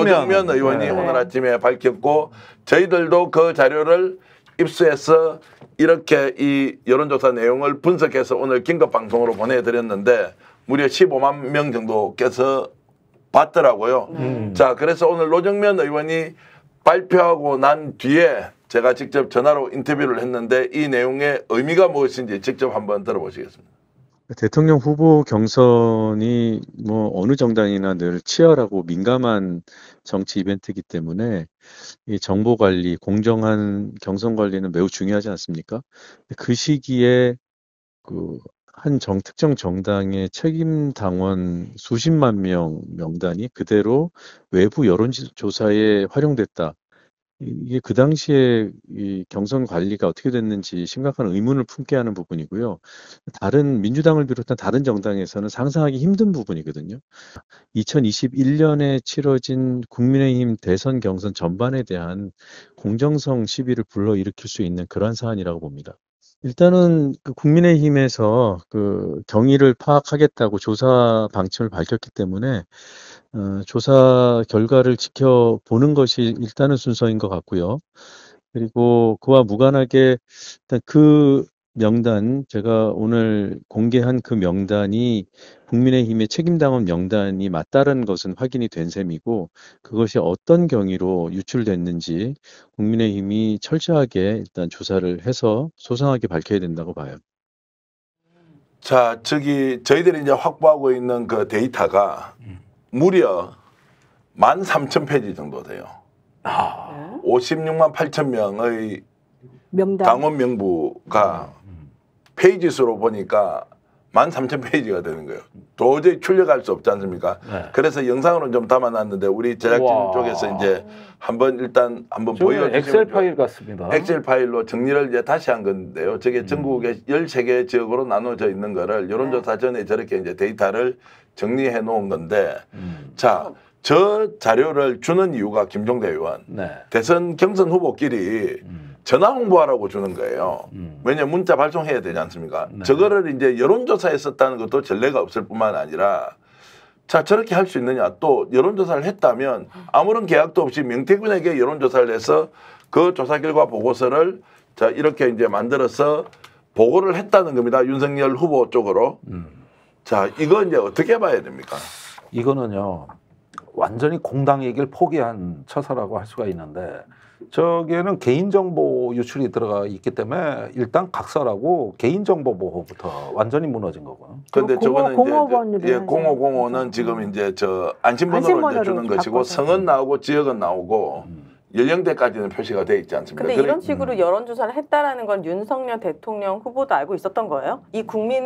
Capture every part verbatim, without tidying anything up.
노정면 의원이 네. 오늘 아침에 밝혔고 저희들도 그 자료를 입수해서 이렇게 이 여론조사 내용을 분석해서 오늘 긴급 방송으로 보내드렸는데 무려 십오만 명 정도께서 봤더라고요. 음. 자, 그래서 오늘 노정면 의원이 발표하고 난 뒤에 제가 직접 전화로 인터뷰를 했는데 이 내용의 의미가 무엇인지 직접 한번 들어보시겠습니다. 대통령 후보 경선이 뭐 어느 정당이나 늘 치열하고 민감한 정치 이벤트이기 때문에 이 정보 관리, 공정한 경선 관리는 매우 중요하지 않습니까? 그 시기에 그 한 정, 특정 정당의 책임 당원 수십만 명 명단이 그대로 외부 여론조사에 활용됐다. 이게 그 당시에 이 경선 관리가 어떻게 됐는지 심각한 의문을 품게 하는 부분이고요. 다른 민주당을 비롯한 다른 정당에서는 상상하기 힘든 부분이거든요. 이천이십일 년에 치러진 국민의힘 대선 경선 전반에 대한 공정성 시비를 불러일으킬 수 있는 그러한 사안이라고 봅니다. 일단은 그 국민의힘에서 그 경위를 파악하겠다고 조사 방침을 밝혔기 때문에 어, 조사 결과를 지켜보는 것이 일단은 순서인 것 같고요. 그리고 그와 무관하게 일단 그 명단, 제가 오늘 공개한 그 명단이 국민의힘의 책임당원 명단이 맞다는 것은 확인이 된 셈이고 그것이 어떤 경위로 유출됐는지 국민의힘이 철저하게 일단 조사를 해서 소상하게 밝혀야 된다고 봐요. 자, 저기 저희들이 이제 확보하고 있는 그 데이터가 무려 만 삼천 페이지 정도 돼요. 아. 오십육만 팔천 명의 명단. 당원 명부가 페이지 수로 보니까 만 삼천 페이지가 되는 거예요. 도저히 출력할 수 없지 않습니까? 네. 그래서 영상으로 좀 담아놨는데 우리 제작진 와. 쪽에서 이제 한번 일단 한번 저는 보여주시면 엑셀 파일 같습니다. 엑셀 파일로 정리를 이제 다시 한 건데요. 저게 음. 전국에 열세 개 지역으로 나눠져 있는 거를 여론조사 전에 저렇게 이제 데이터를 정리해 놓은 건데 음. 자, 저 자료를 주는 이유가 김종대 의원 네. 대선 경선 후보끼리 음. 전화 홍보하라고 주는 거예요. 음. 왜냐하면 문자 발송해야 되지 않습니까? 네. 저거를 이제 여론조사에 썼다는 것도 전례가 없을 뿐만 아니라 자, 저렇게 할 수 있느냐. 또 여론조사를 했다면 아무런 계약도 없이 명태균에게 여론조사를 해서 그 조사 결과 보고서를 자, 이렇게 이제 만들어서 보고를 했다는 겁니다. 윤석열 후보 쪽으로. 음. 자, 이거 이제 어떻게 봐야 됩니까? 이거는요 완전히 공당 얘기를 포기한 처사라고 할 수가 있는데 저기에는 개인정보 유출이 들어가 있기 때문에 일단 각설하고 개인정보 보호부터 완전히 무너진 거고요. 근데 저거는 공업원으로 이제 예, 공오공오는 지금 이제 저 안심번호를 안심번호로 이제 주는 것이고 바꿔서. 성은 나오고 지역은 나오고 음. 연령대까지는 표시가 돼 있지 않습니까? 근데 그래- 이런 식으로 여론조사를 했다라는 건 윤석열 대통령 후보도 알고 있었던 거예요? 이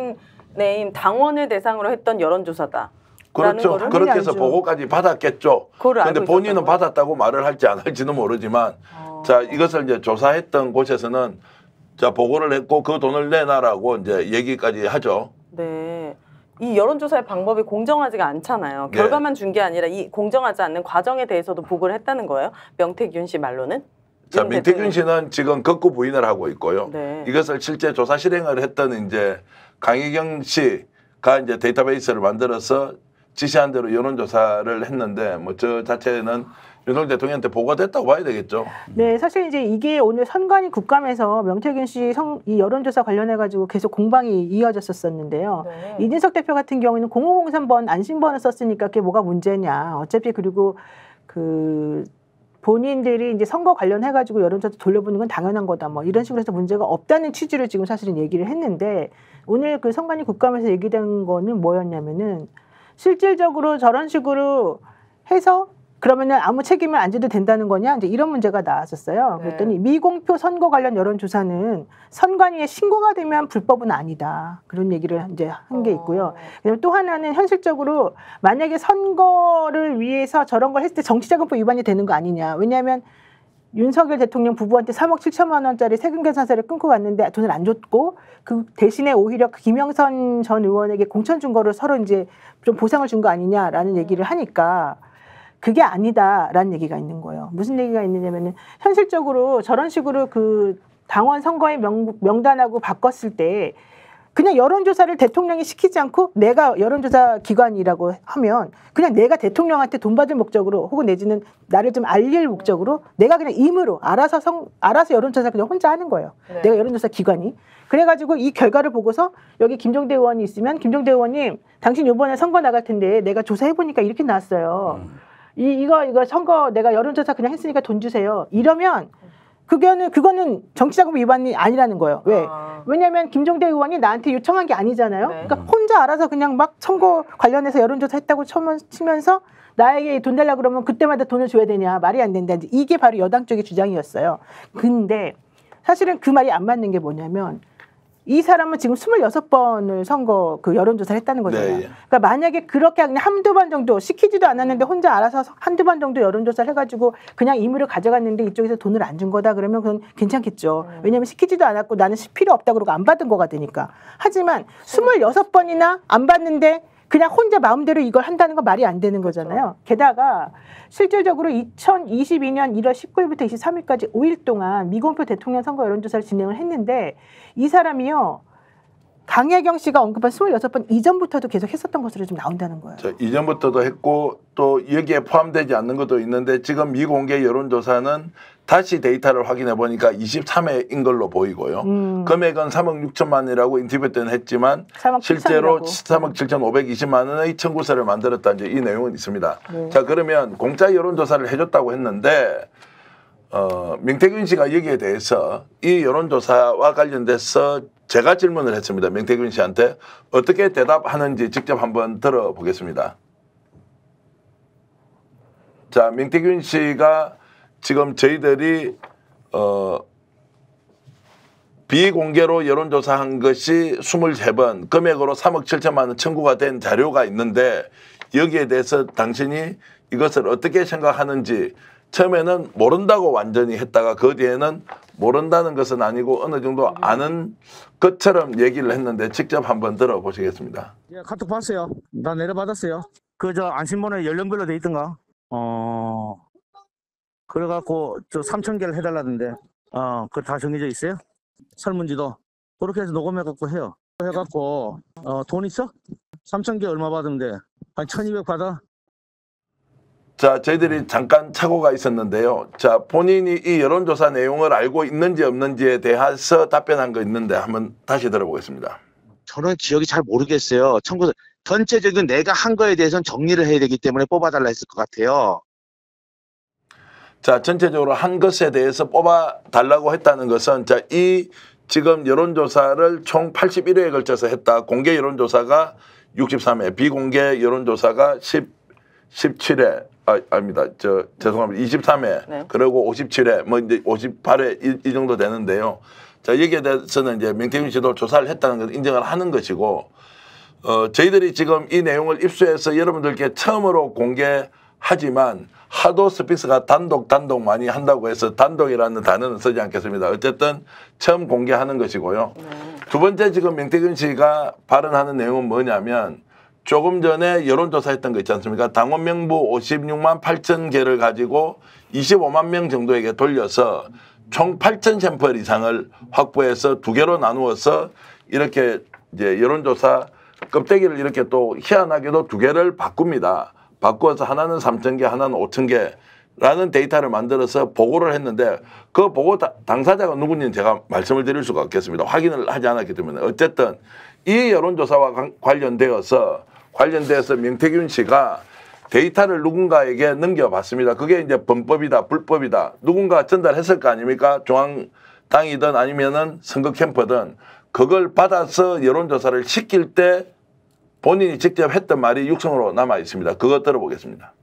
국민의힘 당원을 대상으로 했던 여론조사다. 그렇죠. 거를 그렇게 해서 알죠. 보고까지 받았겠죠. 그거를 그런데 알고 본인은 있었던 거예요? 받았다고 말을 할지 안 할지는 모르지만 어. 자, 이것을 이제 조사했던 곳에서는 자, 보고를 했고 그 돈을 내놔라고 이제 얘기까지 하죠. 네. 이 여론조사의 방법이 공정하지가 않잖아요. 네. 결과만 준 게 아니라 이 공정하지 않는 과정에 대해서도 보고를 했다는 거예요. 명태균 씨 말로는. 자, 윤 민태균 대통령. 씨는 지금 극구 부인을 하고 있고요. 네. 이것을 실제 조사 실행을 했던 이제 강희경 씨가 이제 데이터베이스를 만들어서 지시한 대로 여론조사를 했는데 뭐 저 자체는 윤석열 대통령한테 보고됐다고 봐야 되겠죠. 네, 사실 이제 이게 오늘 선관위 국감에서 명태균 씨 성, 이 여론조사 관련해가지고 계속 공방이 이어졌었었는데요. 네. 이준석 대표 같은 경우에는 공오공삼 번 안심번호 썼으니까 그게 뭐가 문제냐. 어차피 그리고 그 본인들이 이제 선거 관련해가지고 여론조사 돌려보는 건 당연한 거다. 뭐 이런 식으로 해서 문제가 없다는 취지로 지금 사실은 얘기를 했는데 오늘 그 선관위 국감에서 얘기된 거는 뭐였냐면은 실질적으로 저런 식으로 해서 그러면은 아무 책임을 안 져도 된다는 거냐? 이제 이런 문제가 나왔었어요. 네. 그랬더니 미공표 선거 관련 여론조사는 선관위에 신고가 되면 불법은 아니다. 그런 얘기를 이제 한 게 있고요. 그다음에 또 하나는 현실적으로 만약에 선거를 위해서 저런 걸 했을 때 정치자금법 위반이 되는 거 아니냐? 왜냐하면 윤석열 대통령 부부한테 삼억 칠천만 원짜리 세금 계산서를 끊고 갔는데 돈을 안 줬고 그 대신에 오히려 김영선 전 의원에게 공천 준 거를 서로 이제 좀 보상을 준 거 아니냐라는 얘기를 하니까 그게 아니다라는 얘기가 있는 거예요. 무슨 얘기가 있느냐면은 현실적으로 저런 식으로 그 당원 선거의 명, 명단하고 바꿨을 때 그냥 여론조사를 대통령이 시키지 않고 내가 여론조사 기관이라고 하면 그냥 내가 대통령한테 돈 받을 목적으로 혹은 내지는 나를 좀 알릴 목적으로 내가 그냥 임으로 알아서 성, 알아서 여론조사 그냥 혼자 하는 거예요. 네. 내가 여론조사 기관이. 그래가지고 이 결과를 보고서 여기 김종대 의원이 있으면 김종대 의원님 당신 이번에 선거 나갈 텐데 내가 조사해보니까 이렇게 나왔어요. 음. 이, 이거 이거 선거 내가 여론조사 그냥 했으니까 돈 주세요. 이러면 그거는 그거는 정치자금 위반이 아니라는 거예요. 왜? 아. 왜냐하면 김종대 의원이 나한테 요청한 게 아니잖아요. 네. 그러니까 혼자 알아서 그냥 막 선거 관련해서 여론조사 했다고 치면서 나에게 돈 달라 그러면 그때마다 돈을 줘야 되냐 말이 안 된다. 이게 바로 여당 쪽의 주장이었어요. 근데 사실은 그 말이 안 맞는 게 뭐냐면 이 사람은 지금 스물여섯 번을 선거 그 여론조사를 했다는 거잖아요. 네, 예. 그러니까 만약에 그렇게 그냥 한두 번 정도 시키지도 않았는데 혼자 알아서 한두 번 정도 여론조사를 해가지고 그냥 임의로 가져갔는데 이쪽에서 돈을 안 준 거다 그러면 그건 괜찮겠죠. 음. 왜냐하면 시키지도 않았고 나는 필요 없다 그러고 안 받은 거가 되니까. 하지만 스물여섯 번이나 안 받는데 그냥 혼자 마음대로 이걸 한다는 건 말이 안 되는 거잖아요. 게다가 실질적으로 이천이십이 년 일월 십구일부터 이십삼일까지 오 일 동안 미공표 대통령 선거 여론조사를 진행을 했는데 이 사람이요. 강혜경 씨가 언급한 스물여섯 번 이전부터도 계속 했었던 것으로 좀 나온다는 거예요. 저 이전부터도 했고 또 여기에 포함되지 않는 것도 있는데 지금 미공개 여론조사는 다시 데이터를 확인해 보니까 이십삼 회인 걸로 보이고요. 음. 금액은 삼억 육천만이라고 인터뷰 때는 했지만 삼억 실제로 칠천이라고. 삼억 칠천오백이십만 원의 청구서를 만들었다 이제 이 내용은 있습니다. 네. 자 그러면 공짜 여론조사를 해줬다고 했는데 어, 명태균 씨가 여기에 대해서 이 여론조사와 관련돼서 제가 질문을 했습니다. 명태균 씨한테 어떻게 대답하는지 직접 한번 들어보겠습니다. 자, 명태균 씨가 지금 저희들이 어, 비공개로 여론조사한 것이 이십삼 번 금액으로 삼억 칠천만 원 청구가 된 자료가 있는데 여기에 대해서 당신이 이것을 어떻게 생각하는지 처음에는 모른다고 완전히 했다가 그 뒤에는 모른다는 것은 아니고 어느 정도 아는 것처럼 얘기를 했는데 직접 한번 들어보시겠습니다. 예, 카톡 봤어요. 나 내려받았어요. 그 저 안심번호에 연령별로 돼 있던가. 어. 그래갖고 저 삼천 개를 해달라는데, 어, 그거 다 정해져 있어요? 설문지도 그렇게 해서 녹음해갖고 해요. 해갖고 어, 돈 있어? 삼천 개 얼마 받으면 돼? 한 천이백 받아? 자, 저희들이 잠깐 착오가 있었는데요. 자, 본인이 이 여론조사 내용을 알고 있는지 없는지에 대해서 답변한 거 있는데 한번 다시 들어보겠습니다. 저는 기억이 잘 모르겠어요. 청구 전체적인 내가 한 거에 대해서는 정리를 해야 되기 때문에 뽑아달라 했을 것 같아요. 자, 전체적으로 한 것에 대해서 뽑아 달라고 했다는 것은 자, 이 지금 여론조사를 총 팔십일 회에 걸쳐서 했다. 공개 여론조사가 육십삼 회, 비공개 여론조사가 십, 십칠 회. 아, 아닙니다. 저 죄송합니다. 이십삼 회. 네. 그리고 오십칠 회, 뭐 이제 오십팔 회 이, 이 정도 되는데요. 자, 여기에 대해서는 이제 명태균 씨도 조사를 했다는 걸 인정을 하는 것이고 어, 저희들이 지금 이 내용을 입수해서 여러분들께 처음으로 공개하지만 하도 스픽스가 단독 단독 많이 한다고 해서 단독이라는 단어는 쓰지 않겠습니다. 어쨌든 처음 공개하는 것이고요. 네. 두 번째 지금 명태균 씨가 발언하는 내용은 뭐냐면 조금 전에 여론조사했던 거 있지 않습니까? 당원 명부 오십육만 팔천 개를 가지고 이십오만 명 정도에게 돌려서 총 팔천 샘플 이상을 확보해서 두 개로 나누어서 이렇게 이제 여론조사 껍데기를 이렇게 또 희한하게도 두 개를 바꿉니다. 바꾸어서 하나는 삼천 개, 하나는 오천 개라는 데이터를 만들어서 보고를 했는데 그 보고 다, 당사자가 누군지는 제가 말씀을 드릴 수가 없겠습니다. 확인을 하지 않았기 때문에. 어쨌든 이 여론조사와 관- 관련되어서 관련돼서 명태균 씨가 데이터를 누군가에게 넘겨봤습니다. 그게 이제 범법이다, 불법이다. 누군가 전달했을 거 아닙니까? 중앙당이든 아니면은 선거 캠프든 그걸 받아서 여론조사를 시킬 때 본인이 직접 했던 말이 육성으로 남아 있습니다. 그거 들어보겠습니다.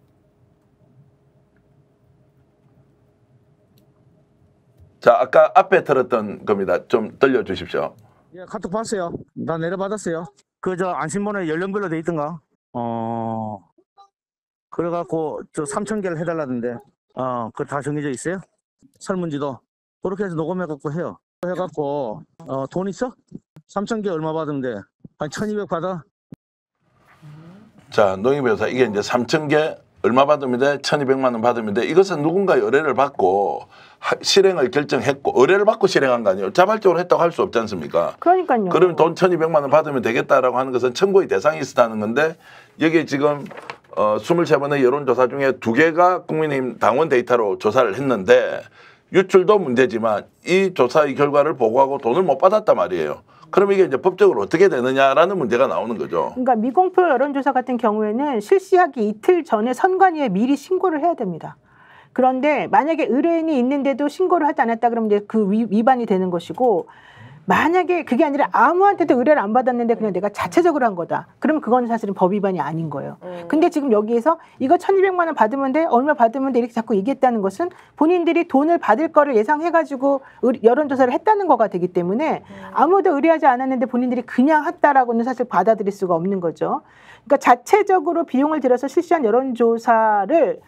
자, 아까 앞에 들었던 겁니다. 좀 들려주십시오. 예, 카톡 봤어요. 나 내려받았어요. 그 저 안심번호에 연령별로 돼 있던가. 어. 그래갖고 저 삼천 개를 해달라는데, 어, 그거 다 정해져 있어요? 설문지도 그렇게 해서 녹음해갖고 해요. 해갖고 어, 돈 있어? 삼천 개 얼마 받으면 돼? 한 천이백 받아? 자, 노영 변호사, 이게 이제 삼천 개 얼마 받으면 돼? 천이백만 원 받으면 돼. 이것은 누군가의 의뢰를 받고 하, 실행을 결정했고 의뢰를 받고 실행한 거 아니에요. 자발적으로 했다고 할 수 없지 않습니까? 그러니까요. 그러면 돈 천이백만 원 받으면 되겠다라고 하는 것은 청구의 대상이 있었다는 건데 여기 지금 어, 이십삼 번의 여론조사 중에 두 개가 국민의힘 당원 데이터로 조사를 했는데 유출도 문제지만 이 조사의 결과를 보고하고 돈을 못 받았단 말이에요. 그럼 이게 이제 법적으로 어떻게 되느냐라는 문제가 나오는 거죠. 그러니까 미공표 여론조사 같은 경우에는 실시하기 이틀 전에 선관위에 미리 신고를 해야 됩니다. 그런데 만약에 의뢰인이 있는데도 신고를 하지 않았다 그러면 이제 그 위, 위반이 되는 것이고 만약에 그게 아니라 아무한테도 의뢰를 안 받았는데 그냥 내가 자체적으로 한 거다. 그러면 그건 사실은 법 위반이 아닌 거예요. 음. 근데 지금 여기에서 이거 천이백만 원 받으면 돼? 얼마 받으면 돼? 이렇게 자꾸 얘기했다는 것은 본인들이 돈을 받을 거를 예상해가지고 여론조사를 했다는 거가 되기 때문에 아무도 의뢰하지 않았는데 본인들이 그냥 했다라고는 사실 받아들일 수가 없는 거죠. 그러니까 자체적으로 비용을 들여서 실시한 여론조사를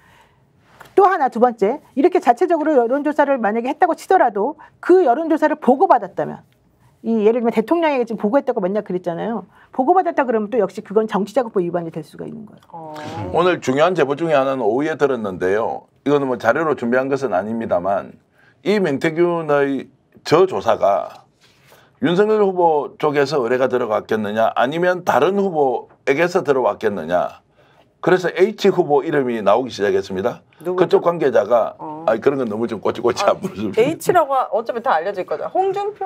또 하나 두 번째 이렇게 자체적으로 여론조사를 만약에 했다고 치더라도 그 여론조사를 보고받았다면 이 예를 들면 대통령에게 지금 보고했다고 맨날 그랬잖아요. 보고받았다 그러면 또 역시 그건 정치자금법 위반이 될 수가 있는 거예요. 어. 오늘 중요한 제보 중에 하나는 오후에 들었는데요. 이거는 뭐 자료로 준비한 것은 아닙니다만 이 명태균의 저 조사가 윤석열 후보 쪽에서 의뢰가 들어갔겠느냐 아니면 다른 후보에게서 들어왔겠느냐. 그래서 H 후보 이름이 나오기 시작했습니다. 누구죠? 그쪽 관계자가 어. 아니 그런 건 너무 좀 꼬치꼬치 안 부르죠. H라고 어차피 다 알려질 거죠. 홍준표?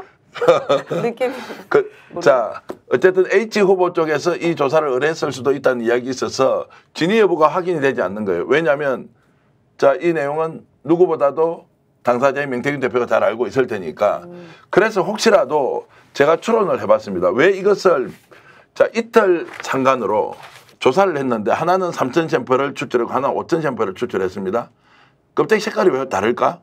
느낌. 그, 자, 어쨌든 H 후보 쪽에서 이 조사를 의뢰했을 수도 있다는 이야기 있어서 진위 여부가 확인이 되지 않는 거예요. 왜냐하면 자, 이 내용은 누구보다도 당사자인 명태균 대표가 잘 알고 있을 테니까. 음. 그래서 혹시라도 제가 추론을 해봤습니다. 왜 이것을 자 이틀 상간으로 조사를 했는데 하나는 삼천 샘플을 추출하고 하나는 오천 샘플을 추출했습니다. 껍데기 색깔이 왜 다를까?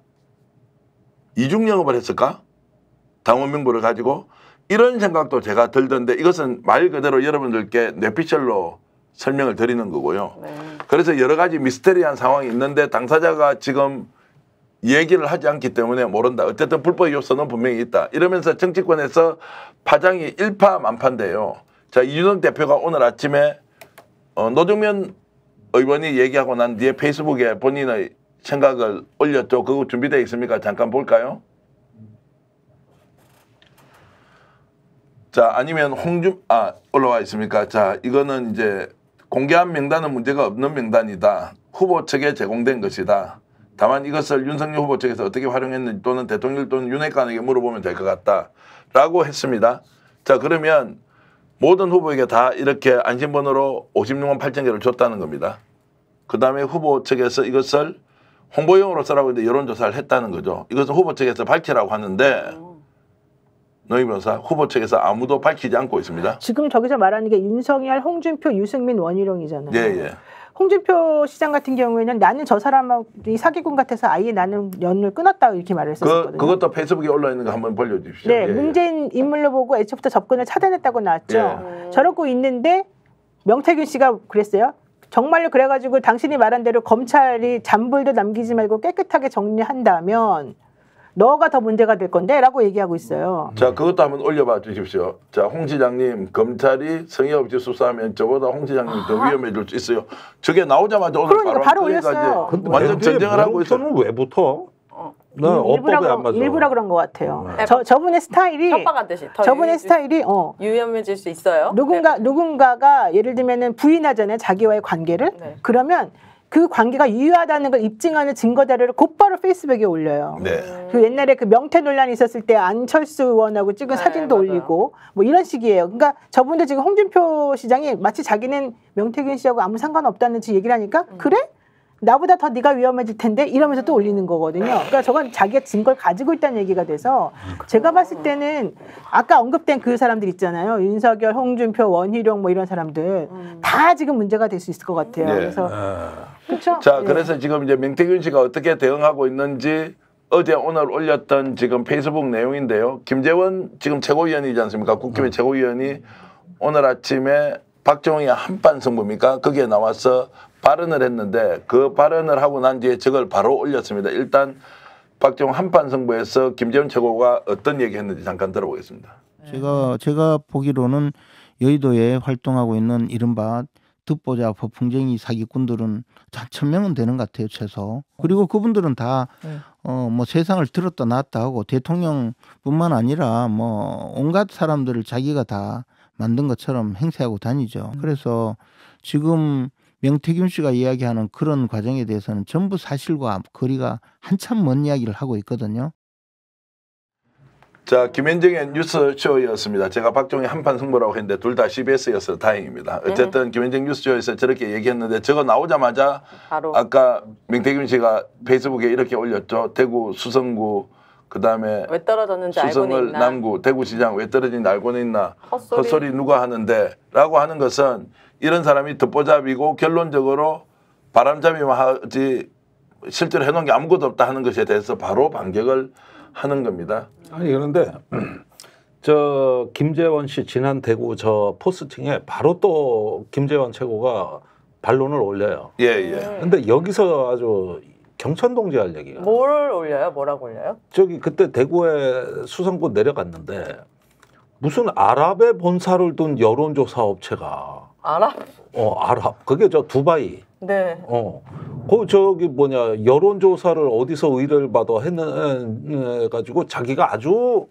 이중 영업을 했을까? 당원 명부를 가지고 이런 생각도 제가 들던데 이것은 말 그대로 여러분들께 뇌피셜로 설명을 드리는 거고요. 네. 그래서 여러 가지 미스테리한 상황이 있는데 당사자가 지금 얘기를 하지 않기 때문에 모른다. 어쨌든 불법 요소는 분명히 있다. 이러면서 정치권에서 파장이 일파만파인데요. 자, 이준석 대표가 오늘 아침에 어, 노정면 의원이 얘기하고 난 뒤에 페이스북에 본인의 생각을 올렸죠. 그거 준비되어 있습니까? 잠깐 볼까요? 자, 아니면 홍준, 아, 올라와 있습니까? 자, 이거는 이제 공개한 명단은 문제가 없는 명단이다. 후보 측에 제공된 것이다. 다만 이것을 윤석열 후보 측에서 어떻게 활용했는지 또는 대통령 또는 윤핵관에게 물어보면 될 것 같다. 라고 했습니다. 자, 그러면 모든 후보에게 다 이렇게 안심번호로 오십육만 팔천 개를 줬다는 겁니다. 그 다음에 후보 측에서 이것을 홍보용으로 쓰라고 이제 여론조사를 했다는 거죠. 이것은 후보 측에서 밝히라고 하는데 노희 변호사 후보 측에서 아무도 밝히지 않고 있습니다. 지금 저기서 말하는 게 윤석열, 홍준표, 유승민, 원희룡이잖아요. 예, 예. 홍준표 시장 같은 경우에는 나는 저 사람이 사기꾼 같아서 아예 나는 연을 끊었다 이렇게 말을 했었거든요. 그, 그것도 페이스북에 올라 있는 거 한번 벌려주십시오. 네, 예, 문재인 인물로 보고 애초부터 접근을 차단했다고 나왔죠. 예. 저러고 있는데 명태균 씨가 그랬어요. 정말로 그래가지고 당신이 말한 대로 검찰이 잔불도 남기지 말고 깨끗하게 정리한다면 너가 더 문제가 될 건데 라고 얘기하고 있어요. 자, 그것도 한번 올려봐 주십시오. 자, 홍 시장님, 검찰이 성의 없이 수사하면 저보다 홍 시장님 더 위험해질 수 있어요. 저게 나오자마자 오늘 그러니까 바로, 바로 그러니까 올렸어요. 이제 완전 전쟁을 하고 있어요. 저는 왜 붙어? 어. 나 어법에 일부라, 안 맞아. 일부라 그런 것 같아요. 네. 저, 저분의 스타일이 협박하듯이. 더 저분의 유- 스타일이 어 유연해질 수 있어요. 누군가 누군가가 예를 들면은 부인하잖아요 자기와의 관계를. 네. 그러면 그 관계가 유효하다는 걸 입증하는 증거 자료를 곧바로 페이스북에 올려요. 네. 그 옛날에 그 명태 논란이 있었을 때 안철수 의원하고 찍은 네, 사진도 맞아요. 올리고 뭐 이런 식이에요. 그러니까 저분도 지금 홍준표 시장이 마치 자기는 명태균 씨하고 아무 상관없다는 지 얘기를 하니까 음. 그래? 나보다 더 네가 위험해질 텐데 이러면서 또 올리는 거거든요. 그러니까 저건 자기가 증거를 가지고 있다는 얘기가 돼서 제가 봤을 때는 아까 언급된 그 사람들 있잖아요. 윤석열, 홍준표, 원희룡 뭐 이런 사람들 음. 다 지금 문제가 될 수 있을 것 같아요. 네. 그래서 그렇죠. 자, 예. 그래서 지금 이제 명태균 씨가 어떻게 대응하고 있는지 어제 오늘 올렸던 지금 페이스북 내용인데요. 김재원 지금 최고위원이지 않습니까? 국힘의 최고위원이 오늘 아침에 박정희의 한판 승부입니까? 거기에 나와서 발언을 했는데 그 발언을 하고 난 뒤에 저걸 바로 올렸습니다. 일단 박정희 한판 승부에서 김재원 최고가 어떤 얘기했는지 잠깐 들어보겠습니다. 제가 제가 보기로는 여의도에 활동하고 있는 이른바 듣보잡, 허풍쟁이 사기꾼들은 한 천 명은 되는 것 같아요, 최소. 그리고 그분들은 다 네. 어, 뭐 세상을 들었다 놨다 하고 대통령뿐만 아니라 뭐 온갖 사람들을 자기가 다 만든 것처럼 행세하고 다니죠. 그래서 지금 명태균 씨가 이야기하는 그런 과정에 대해서는 전부 사실과 거리가 한참 먼 이야기를 하고 있거든요. 자, 김현정의 뉴스쇼였습니다. 제가 박종희 한판 승부라고 했는데 둘 다 씨비에스여서 다행입니다. 어쨌든 김현정 뉴스쇼에서 저렇게 얘기했는데 저거 나오자마자 바로 아까 명태균 씨가 페이스북에 이렇게 올렸죠. 대구 수성구 그다음에 왜 떨어졌는지 알고는 수성을 있나? 남구 대구시장 왜 떨어진지 알고는 있나? 헛소리. 헛소리 누가 하는데? 라고 하는 것은 이런 사람이 듣보잡이고 결론적으로 바람잡이만 하지 실제로 해놓은 게 아무것도 없다 하는 것에 대해서 바로 반격을 하는 겁니다. 아니 그런데 저 김재원 씨 지난 대구 저 포스팅에 바로 또 김재원 최고가 반론을 올려요. 예, 예. 근데 여기서 아주 경천동지할 얘기가. 뭘 올려요? 뭐라고 올려요? 저기 그때 대구에 수성구 내려갔는데 무슨 아랍의 본사를 둔 여론조사 업체가 알아? 어 아랍 그게 저 두바이 네. 어 그 저기 뭐냐 여론조사를 어디서 의뢰를 받아 했는 가지고 자기가 아주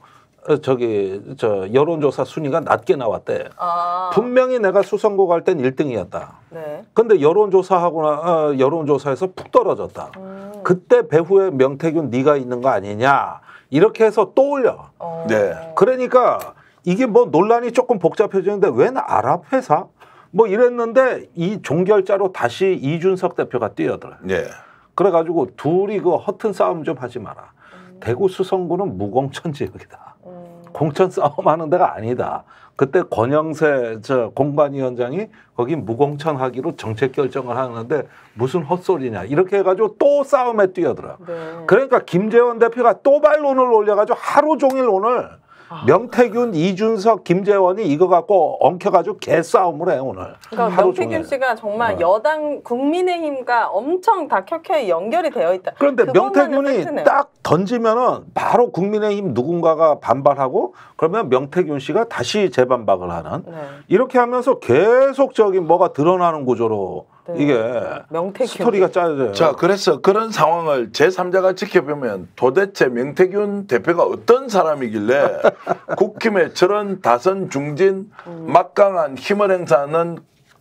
저기 저 여론조사 순위가 낮게 나왔대. 아. 분명히 내가 수성구 갈 땐 일 등이었다. 네. 근데 여론조사하고 나 어, 여론조사에서 푹 떨어졌다. 음. 그때 배후에 명태균 네가 있는 거 아니냐 이렇게 해서 또 올려. 어. 네. 그러니까 이게 뭐 논란이 조금 복잡해지는데 웬 아랍 회사? 뭐 이랬는데 이 종결자로 다시 이준석 대표가 뛰어들어요. 네. 그래가지고 둘이 그 허튼 싸움 좀 하지 마라. 음. 대구 수성구는 무공천 지역이다. 음. 공천 싸움하는 데가 아니다. 그때 권영세 저 공관위원장이 거기 무공천 하기로 정책 결정을 하는데 무슨 헛소리냐 이렇게 해가지고 또 싸움에 뛰어들어. 네. 그러니까 김재원 대표가 또 반론을 올려가지고 하루 종일 오늘 아. 명태균, 이준석, 김재원이 이거 갖고 엉켜가지고 개싸움을 해 오늘. 그러니까 하루 명태균 종일. 씨가 정말 어. 여당 국민의힘과 엄청 다 켜켜이 연결이 되어 있다. 그런데 그것만은 명태균이 팩트네요. 딱 던지면은 바로 국민의힘 누군가가 반발하고 그러면 명태균 씨가 다시 재반박을 하는 네. 이렇게 하면서 계속적인 뭐가 드러나는 구조로 네. 이게 명태균. 스토리가 짜져요. 자, 그래서 그런 상황을 제삼자가 지켜보면 도대체 명태균 대표가 어떤 사람이길래 국힘에 저런 다선 중진 음. 막강한 힘을 행사하는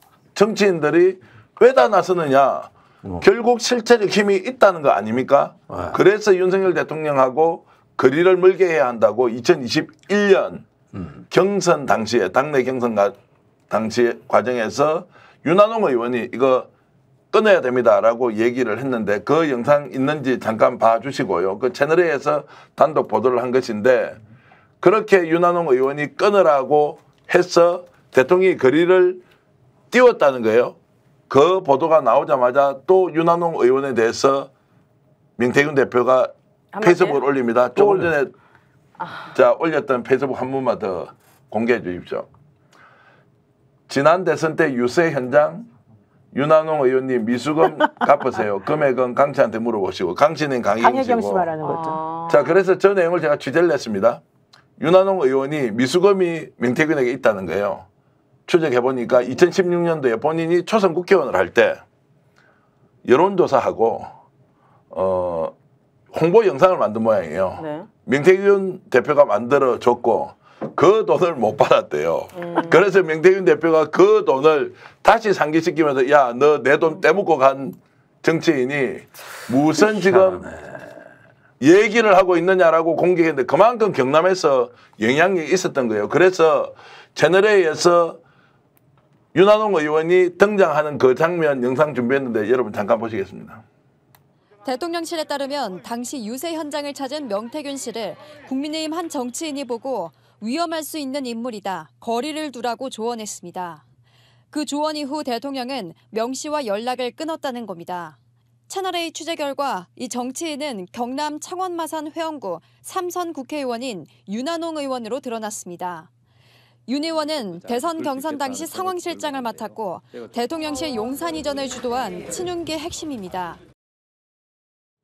정치인들이 왜 다 나서느냐. 어. 결국 실체적 힘이 있다는 거 아닙니까? 네. 그래서 윤석열 대통령하고 거리를 멀게 해야 한다고 이천이십일 년 음. 경선 당시에 당내 경선 가, 당시 과정에서 윤한홍 의원이 이거 끊어야 됩니다라고 얘기를 했는데 그 영상 있는지 잠깐 봐주시고요. 그 채널A에서 단독 보도를 한 것인데 그렇게 윤한홍 의원이 끊으라고 해서 대통령이 거리를 띄웠다는 거예요. 그 보도가 나오자마자 또 윤한홍 의원에 대해서 명태균 대표가 한마디요? 페이스북을 올립니다. 조금 올려. 전에 아. 자 올렸던 페이스북 한 번만 더 공개해 주십시오. 지난 대선 때 유세 현장 윤한홍 의원님 미수금 갚으세요. 금액은 강 씨한테 물어보시고 강 씨는 강희경 강혜경 씨 씨고. 말하는 거죠. 아. 자 그래서 저 내용을 제가 취재를 했습니다. 윤한홍 의원이 미수금이 명태균에게 있다는 거예요. 추적해 보니까 이천십육 년도에 본인이 초선 국회의원을 할 때 여론조사하고 어, 홍보 영상을 만든 모양이에요. 네. 명태균 대표가 만들어 줬고 그 돈을 못 받았대요. 음. 그래서 명태균 대표가 그 돈을 다시 상기시키면서 야, 너 내 돈 떼먹고 간 정치인이 무슨 지금 얘기를 하고 있느냐라고 공격했는데 그만큼 경남에서 영향력이 있었던 거예요. 그래서 채널A에서 윤한홍 의원이 등장하는 그 장면 영상 준비했는데 여러분 잠깐 보시겠습니다. 대통령실에 따르면 당시 유세 현장을 찾은 명태균 씨를 국민의힘 한 정치인이 보고 위험할 수 있는 인물이다. 거리를 두라고 조언했습니다. 그 조언 이후 대통령은 명 씨와 연락을 끊었다는 겁니다. 채널A 취재 결과 이 정치인은 경남 창원마산 회원구 삼선 국회의원인 윤한홍 의원으로 드러났습니다. 윤 의원은 대선 경선 당시 상황실장을 맡았고 대통령실 용산 이전을 주도한 친윤계 핵심입니다.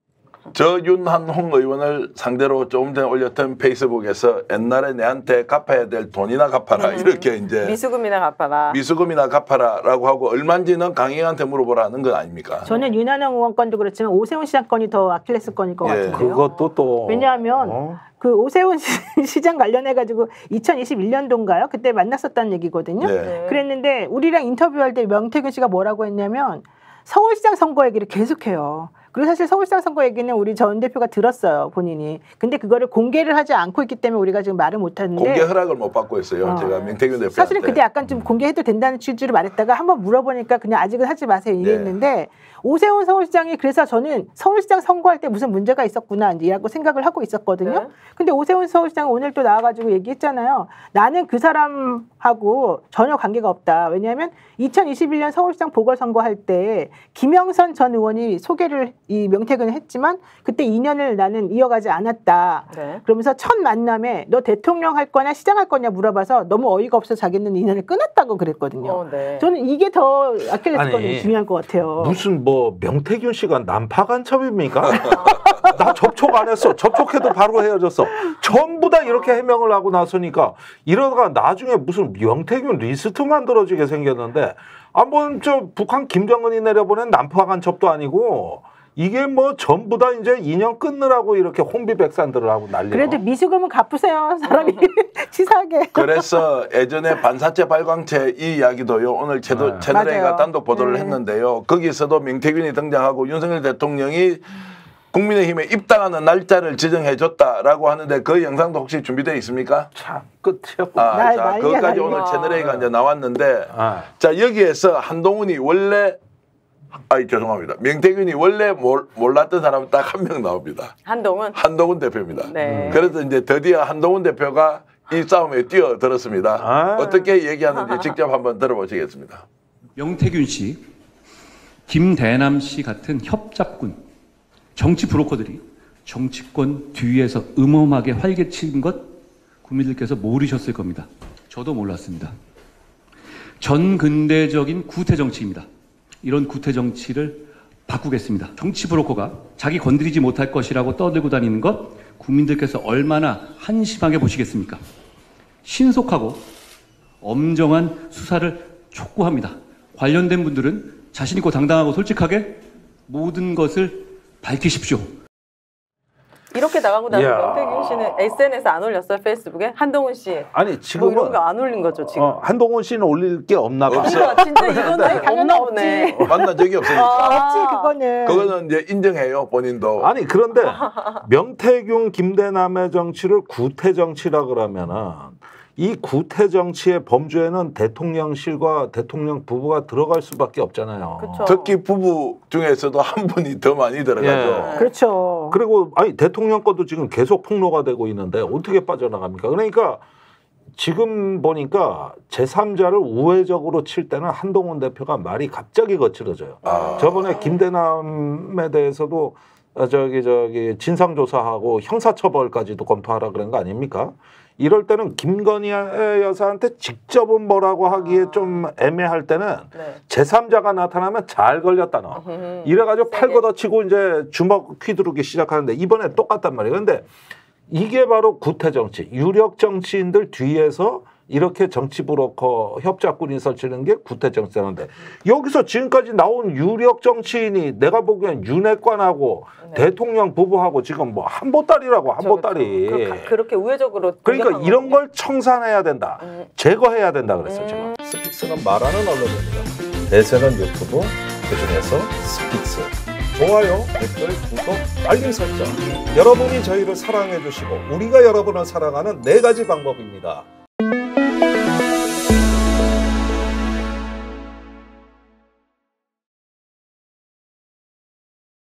저 윤한홍 의원을 상대로 조금 전에 올렸던 페이스북에서 옛날에 내한테 갚아야 될 돈이나 갚아라 음. 이렇게 이제 미수금이나 갚아라. 미수금이나 갚아라라고 하고 얼마인지는 강희한테 물어보라는 건 아닙니까? 저는 윤한홍 의원 건도 그렇지만 오세훈 시장 건이 더 아킬레스 건일 것 예. 같은데요. 그것도 또 왜냐하면 어? 그 오세훈 시장 관련해 가지고 이천이십일 년도인가요? 그때 만났었다는 얘기거든요. 네. 그랬는데 우리랑 인터뷰할 때 명태균 씨가 뭐라고 했냐면 서울시장 선거 얘기를 계속해요. 그리고 사실 서울시장 선거 얘기는 우리 전 대표가 들었어요, 본인이. 근데 그거를 공개를 하지 않고 있기 때문에 우리가 지금 말을 못 하는데 공개 허락을 못 받고 있어요. 어. 제가 명태균 대표한테. 사실은 그때 약간 좀 공개해도 된다는 취지로 말했다가 한번 물어보니까 그냥 아직은 하지 마세요 이랬는데 네. 오세훈 서울시장이 그래서 저는 서울시장 선거할 때 무슨 문제가 있었구나 이라고 생각을 하고 있었거든요. 네. 근데 오세훈 서울시장은 오늘 또 나와가지고 얘기했잖아요. 나는 그 사람하고 전혀 관계가 없다. 왜냐하면 이천이십일 년 서울시장 보궐선거 할 때 김영선 전 의원이 소개를 이 명태균을 했지만 그때 인연을 나는 이어가지 않았다. 네. 그러면서 첫 만남에 너 대통령 할 거냐 시장 할 거냐 물어봐서 너무 어이가 없어서 자기는 인연을 끊었다고 그랬거든요. 어, 네. 저는 이게 더 아킬레스 아니, 건이 중요할 것 같아요. 무슨 뭐 명태균 씨가 난파 간첩입니까? 나 접촉 안 했어. 접촉해도 바로 헤어졌어. 전부 다 이렇게 해명을 하고 나서니까 이러다가 나중에 무슨 명태균 리스트 만들어지게 생겼는데 한번 저 북한 김정은이 내려보낸 난파 간첩도 아니고 이게 뭐 전부 다 이제 인연 끊느라고 이렇게 혼비백산들을 하고 난리야. 그래도 미수금은 갚으세요. 사람이 치사하게. 그래서 예전에 반사체 발광체 이 이야기도요. 오늘 채도, 네. 채널A가 맞아요. 단독 보도를 네. 했는데요. 거기서도 명태균이 등장하고 윤석열 대통령이 국민의힘에 입당하는 날짜를 지정해줬다라고 하는데 그 영상도 혹시 준비되어 있습니까? 참 끝이었고. 아, 날- 자, 난리야, 그것까지 난리야. 오늘 채널A가 이제 나왔는데 아. 자 여기에서 한동훈이 원래 아이 죄송합니다. 명태균이 원래 몰, 몰랐던 사람은 딱 한 명 나옵니다. 한동훈. 한동훈 대표입니다. 네. 그래서 이제 드디어 한동훈 대표가 이 싸움에 뛰어들었습니다. 아. 어떻게 얘기하는지 직접 한번 들어보시겠습니다. 명태균 씨, 김대남 씨 같은 협잡군, 정치 브로커들이 정치권 뒤에서 음험하게 활개친 것 국민들께서 모르셨을 겁니다. 저도 몰랐습니다. 전근대적인 구태 정치입니다. 이런 구태 정치를 바꾸겠습니다. 정치 브로커가 자기 건드리지 못할 것이라고 떠들고 다니는 것 국민들께서 얼마나 한심하게 보시겠습니까? 신속하고 엄정한 수사를 촉구합니다. 관련된 분들은 자신 있고 당당하고 솔직하게 모든 것을 밝히십시오. 이렇게 나가고 나서 이야. 명태균 씨는 에스엔에스 안 올렸어요? 페이스북에? 한동훈 씨. 아니 뭐 지금은 이런 거 안 올린 거죠 지금? 어, 한동훈 씨는 올릴 게 없나 봐. 그러니까 진짜 이거는 당연히 없나 보네. 만난 적이 없으니까. 아. 없지 그거는. 그거는 이제 인정해요 본인도. 아니 그런데 명태균 김대남의 정치를 구태 정치라 그러면은 이 구태 정치의 범주에는 대통령실과 대통령 부부가 들어갈 수밖에 없잖아요. 그쵸. 특히 부부 중에서도 한 분이 더 많이 들어가죠. 예. 그렇죠. 그리고 아니 대통령 것도 지금 계속 폭로가 되고 있는데 어떻게 빠져나갑니까? 그러니까 지금 보니까 제삼자를 우회적으로 칠 때는 한동훈 대표가 말이 갑자기 거칠어져요. 아. 저번에 김대남에 대해서도 어, 저기 저기 진상조사하고 형사처벌까지도 검토하라 그런 거 아닙니까? 이럴 때는 김건희 여사한테 직접은 뭐라고 하기에 좀 애매할 때는 네. 제삼자가 나타나면 잘 걸렸다 너. 음, 이래가지고 팔 세게. 걷어치고 이제 주먹 휘두르기 시작하는데 이번에 똑같단 말이에요. 근데 이게 바로 구태 정치, 유력 정치인들 뒤에서 이렇게 정치 브로커 협작군이 설치는 게 구태 정치라는데 여기서 지금까지 나온 유력 정치인이 내가 보기엔 윤핵관하고 네. 대통령 부부하고 지금 뭐 한보따리라고 한보따리. 그렇죠. 그- 그렇게 우회적으로 그러니까 공격한 이런 거군요. 걸 청산해야 된다. 음. 제거해야 된다 그랬어요. 음. 제가. 스픽스는 말하는 언론입니다. 대세는 유튜브, 그중에서 스픽스. 좋아요, 댓글, 구독, 알림 설정. 여러분이 저희를 사랑해 주시고 우리가 여러분을 사랑하는 네 가지 방법입니다.